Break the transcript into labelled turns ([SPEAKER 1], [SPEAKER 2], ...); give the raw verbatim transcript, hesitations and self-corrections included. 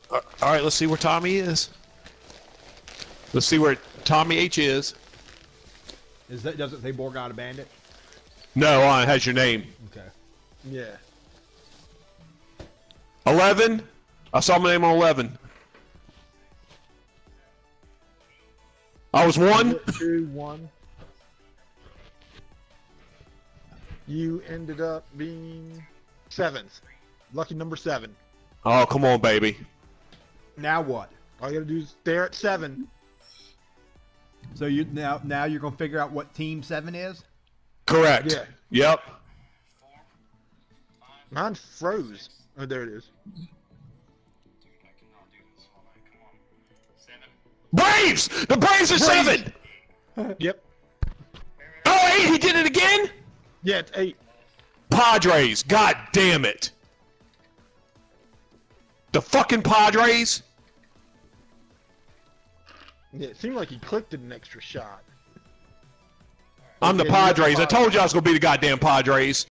[SPEAKER 1] Uh, all right, let's see where Tommy is. Let's see where Tommy H is.
[SPEAKER 2] Is that does it say Borgata Bandit?
[SPEAKER 1] No, uh, it has your name.
[SPEAKER 2] Okay.
[SPEAKER 3] Yeah.
[SPEAKER 1] eleven. I saw my name on eleven. I was one.
[SPEAKER 3] Two, one. You ended up being seventh. Lucky number seven.
[SPEAKER 1] Oh, come on, baby.
[SPEAKER 2] Now what?
[SPEAKER 3] All you gotta do is stare at seven.
[SPEAKER 2] So you now now you're gonna figure out what team seven is?
[SPEAKER 1] Correct.
[SPEAKER 3] Yeah.
[SPEAKER 1] Yep.
[SPEAKER 3] Mine froze. Oh, there it is.
[SPEAKER 1] Braves! The Braves are seven!
[SPEAKER 3] Yep.
[SPEAKER 1] Oh, eight! He did it again?
[SPEAKER 3] Yeah, it's eight.
[SPEAKER 1] Padres. God damn it. The fucking Padres?
[SPEAKER 3] Yeah, it seemed like he clicked an extra shot.
[SPEAKER 1] I'm the
[SPEAKER 3] Yeah, you're the
[SPEAKER 1] Padres. I
[SPEAKER 3] Padres.
[SPEAKER 1] told you I was going to be the goddamn Padres.